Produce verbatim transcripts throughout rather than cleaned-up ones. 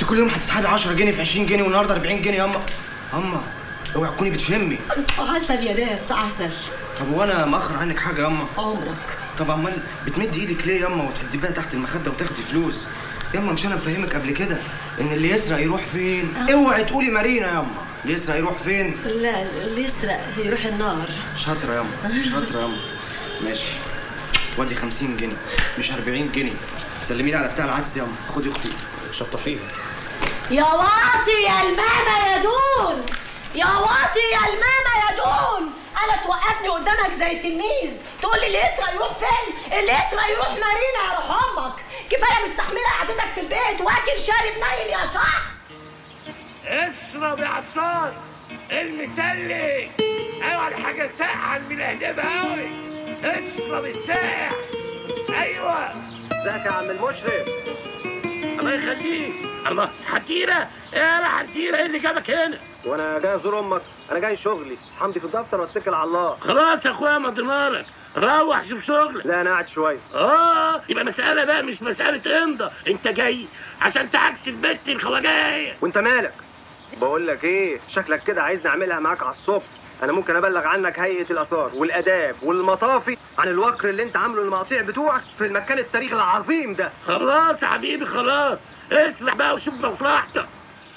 كل يوم هتسحبي عشرة جنيه في عشرين جنيه والنهارده أربعين جنيه ياما؟ اما اوعي تكوني بتفهمي. عسل يا ناس عسل. طب وانا مأخر عنك حاجه ياما؟ عمرك. طب امال بتمدي ايدك ليه ياما وتحدبيها تحت المخده وتاخدي فلوس؟ ياما مش انا مفهمك قبل كده ان اللي يسرق يروح فين؟ أه. اوعي تقولي مارينا ياما. اللي يسرق يروح فين؟ لا اللي يسرق يروح النار. شاطره ياما شاطره ياما. ماشي وادي خمسين جنيه مش أربعين جنيه. سلمي لي على بتاع العدس ياما. خدي اختي شطفيها. يا واطي يا الماما يا دون، يا واطي يا الماما يا دون، انا توقفني قدامك زي التلميذ تقول لي اللي يسرق يروح فين؟ اللي يسرق يروح مارينا يا روح امك. كفايه مستحمله قعدتك في البيت واكل شارب نايم يا شح. اشرب يا عطار المتلج. اوعى الحاجه ساقعه الملهدبه قوي. اشرب الساقع. ايوه ازيك يا عم المشرف؟ الله يخليك. الله حتيره ايه يا حتيره؟ ايه اللي جابك هنا؟ وانا جاي ازور امك. انا جاي شغلي حمدي في الدفتر واتكل على الله. خلاص يا اخويا ما دمارك. روح شوف شغلك. لا انا قاعد شويه. اه يبقى مساله بقى مش مساله امضى. انت جاي عشان تعكس البت الخواجايه. وانت مالك؟ بقول لك ايه، شكلك كده عايز نعملها معاك على الصبح. انا ممكن ابلغ عنك هيئه الاثار والاداب والمطافي عن الوكر اللي انت عامله المقاطيع بتوعك في المكان التاريخي العظيم ده. خلاص يا حبيبي خلاص. اسرح بقى وشوف مصلحتك.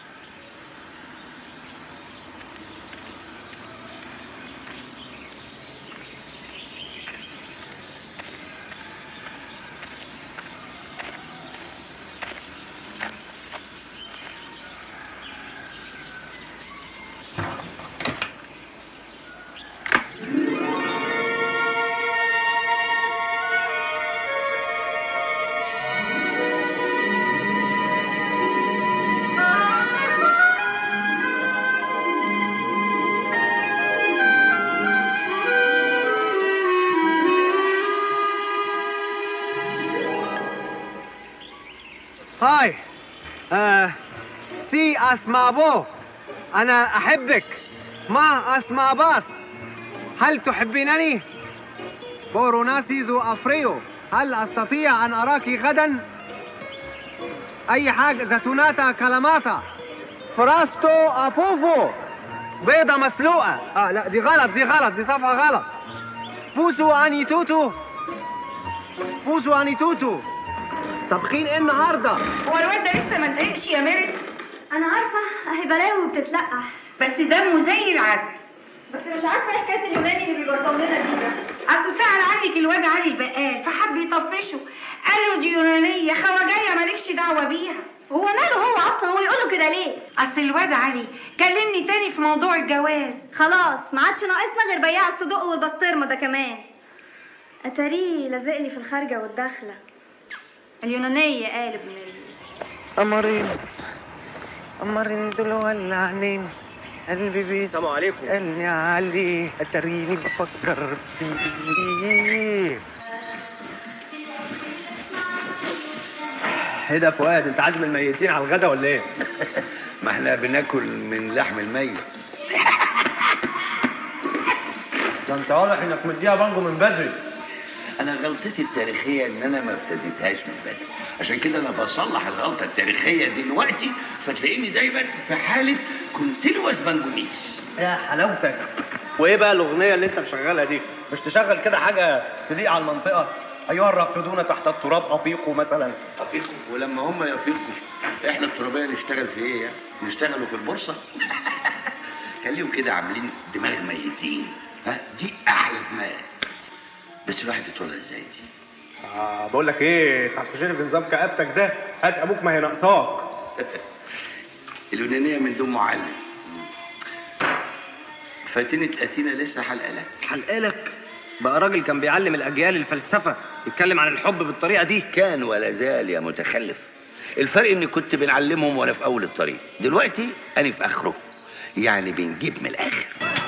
هاي آه سي اسماء بو، انا احبك. ما اسماء باس، هل تحبينني؟ بوروناسي ذو افريو، هل استطيع ان اراك غدا؟ اي حاجه زيتوناتا كلاماتا فراستو افوفو، بيضه مسلوقه. اه لا دي غلط دي غلط دي صفحه غلط. بوسو اني توتو، بوسو اني توتو. طبخين ايه النهارده؟ هو الواد ده لسه ما زهقش يا ميرت؟ انا عارفه اهي بلاوي وبتتلقح، بس دمه زي العسل. بس مش عارفه ايه حكايه اليوناني اللي بيبرطم لنا دي ده. اصل سأل عنك الواد علي البقال فحب يطفشه، قال له دي يونانيه خواجايه مالكش دعوه بيها. هو ماله هو اصلا؟ هو يقول له كده ليه؟ اصل الواد علي كلمني تاني في موضوع الجواز. خلاص ما عادش ناقصنا غير بياع الصدق والبسطرمه ده كمان. اتاريه لازق لي في الخارجه والداخله. اليونانيه قالب من ال... قمرين قمرين دول ولعنين قلبي بيس. السلام عليكم. قالني علي اتريني بفكر فيه. ايه ده فؤاد، انت عازم الميتين على الغدا ولا ايه؟ ما احنا بناكل من لحم الميت. ده انت واضح انك مديها بانجو من بدري. انا غلطتي التاريخيه ان انا ما ابتديتهاش من بدري، عشان كده انا بصلح الغلطه التاريخيه دلوقتي، فتلاقيني دايما في حاله كونتينوس بانجوميس. يا حلاوتك. وايه بقى الاغنيه اللي انت مشغلها دي؟ مش تشغل كده حاجه تليق على المنطقه؟ ايها الراقدون تحت التراب افيقوا مثلا. افيقوا؟ ولما هم يفيقوا احنا الترابيه نشتغل في ايه يعني؟ نشتغلوا في البورصه؟ خليهم كده عاملين دماغ ميتين. ها دي احلى دماغ. بس الواحد يطولها ازاي دي؟ اه بقول لك ايه، انت هتخشني في نظام كآبتك ده، هات ابوك ما هي ناقصاك. اليونانيه من دون معلم. فاتنة اتينا لسه حلقه لك. حلقه لك؟ بقى راجل كان بيعلم الاجيال الفلسفه يتكلم عن الحب بالطريقه دي؟ كان ولا زال يا متخلف. الفرق اني كنت بنعلمهم وانا في اول الطريق، دلوقتي انا في اخره، يعني بنجيب من الاخر.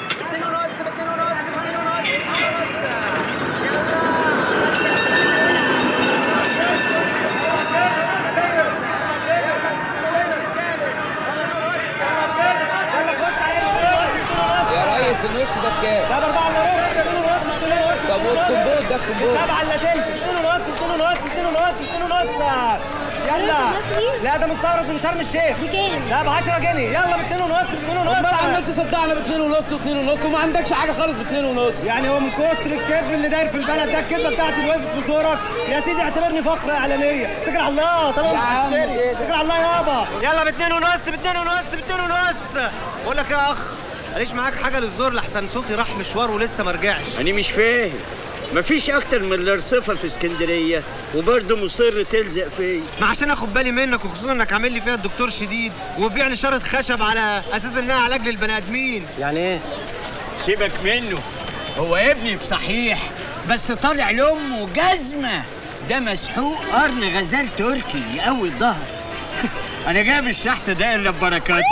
الوش ده بكام؟ ده بأربعة إلا ربع. اتنين ونص اتنين ونص. طب والكمبوت ده الكمبوت؟ سبعة إلا تلت. اتنين ونص اتنين ونص اتنين ونص اتنين ونص. يلا. لا ده مستورد من شرم الشيخ. بكام؟ لا ب عشرة جنيه. يلا ب اتنين ونص ب اتنين ونص. امال عمال تصدقنا ب اتنين ونص و اتنين ونص وما عندكش حاجه خالص ب اتنين ونص. يعني هو من كتر الكذب اللي داير في البلد ده الكذبه بتاعتي اللي وقفت في زورك يا سيدي اعتبرني فقره اعلانيه. اتكل على الله طالما مش هشتري. اتكل على الله يابا. يلا ب اتنين ونص ب اتنين ونص ب اتنين ونص. بقول لك يا اخ ماليش معاك حاجه للزور لحسن صوتي راح مشوار ولسه ما رجعش. انا مش فاهم، مفيش اكتر من الارصفه في اسكندريه وبرضه مصر تلزق فيا. ما عشان اخد بالي منك وخصوصا انك عامل لي فيها الدكتور شديد وبيع لي شاره خشب على اساس انها علاج للبني ادمين. يعني ايه؟ سيبك منه، هو ابني بصحيح بس طالع لامه جزمه. ده مسحوق قرن غزال تركي يقوي الظهر. انا جايب الشحت ده الا ببركاته.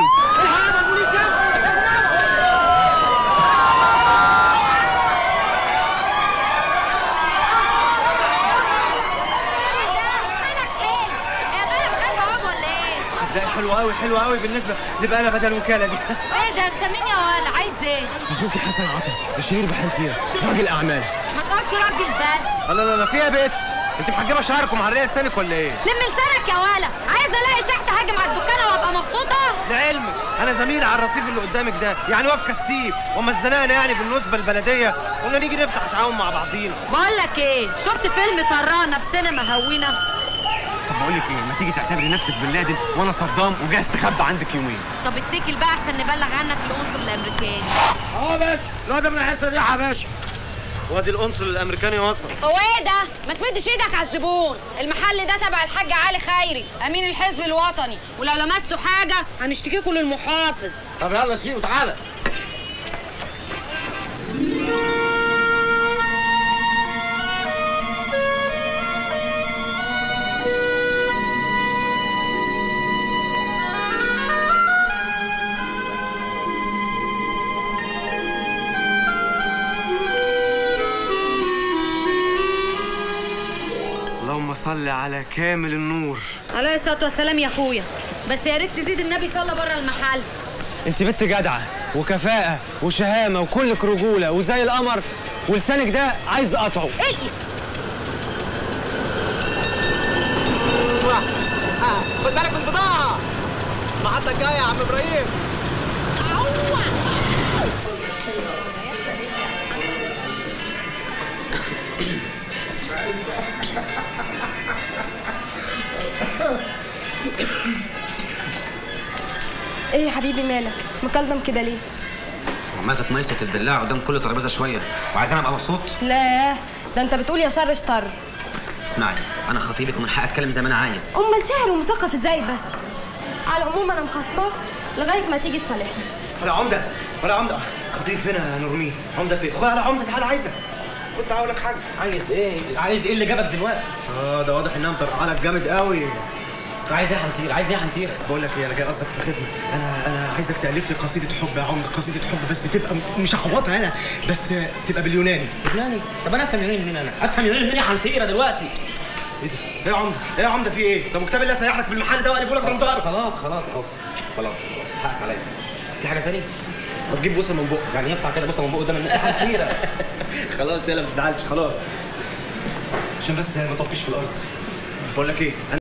ده حلو قوي حلو قوي بالنسبه نبقى انا بدل الوكاله دي. ايه ده انت مين يا ولا عايز ايه؟ اخوكي حسن عطا الشهير بحنتير راجل اعمال. ما تقولش راجل بس. لا لا لا فيها بيت. انت محجبه شعرك ومعريه لسانك ولا ايه؟ لم لسانك يا ولا، عايز الاقي شحت هاجم على الدكانه وابقى مبسوطه. لعلمك انا زميل على الرصيف اللي قدامك ده، يعني واقف كسيب وما اتزنقنا يعني بالنسبه البلديه قلنا نيجي نفتح تعاون مع بعضينا. بقول لك ايه، شفت فيلم طرانا في سينما هوينا؟ طب بقول لك ايه، ما تيجي تعتبري نفسك بن لادن وانا صدام وجاي استخبى عندك يومين. طب اتكل بقى احسن نبلغ عنك القنصل الامريكاني. اه باشا الواد من الحصه دي يا باشا. وادي القنصل الامريكاني وصل. هو ايه ده؟ ما تمدش ايدك على الزبون، المحل ده تبع الحاج علي خيري امين الحزب الوطني، ولو لمستوا حاجه هنشتكيكوا للمحافظ. طب يلا سيبه تعالى. اللهم صل على كامل النور. عليه الصلاه والسلام يا اخويا، بس يا ريت تزيد النبي صلى بره المحل. انت بنت جدعه وكفاءه وشهامه وكلك رجوله وزي القمر ولسانك ده عايز اقطعه. ايه خد بالك من البضاعه. المحطه الجايه يا عم ابراهيم. ايه يا حبيبي مالك؟ مكلم كده ليه؟ عمال تتميس وتدلع قدام كل ترابيزه شويه وعايزاني ابقى مبسوط؟ لا ده انت بتقول يا شر شطر. اسمعي انا خطيبك ومن حقي اتكلم زي ما انا عايز. امال شاعر ومثقف ازاي بس؟ على العموم انا مخاصماك لغايه ما تيجي تصالحني. ولا عمده ولا عمده خطيبك فين يا نورمين؟ عمده فين؟ اخويا على عمده تعالى عايزك. كنت هقول لك حاجه. عايز ايه؟ عايز ايه اللي جابك دلوقتي؟ اه ده واضح انها مطرقعه لك جامد قوي. عايز ايه يا حنطير؟ عايز ايه يا حنطير؟ بقول لك ايه انا جاي قصدك في خدمه. انا انا عايزك تالف لي قصيده حب يا عمده، قصيده حب بس تبقى مش هعوضها انا، بس تبقى باليوناني. يوناني؟ طب انا افهم يوناني منين؟ انا افهم يوناني منين يا حنطيره دلوقتي؟ ايه ده؟ ايه يا عمده؟ ايه يا عمده في ايه؟ طب وكتاب الله سيحرك في المحل ده وقلبه لك دندار. خلاص خلاص اهو خلاص حقك عليا. في حاجه تاني؟ ما تجيب بوسه من بقك. يعني ينفع كده بوسه من بقه قدام الناس يا حنطيره؟ خلاص يلا ما تزعلش خلاص. عشان بس ما تطفيش في الارض. بقول لك ايه، انا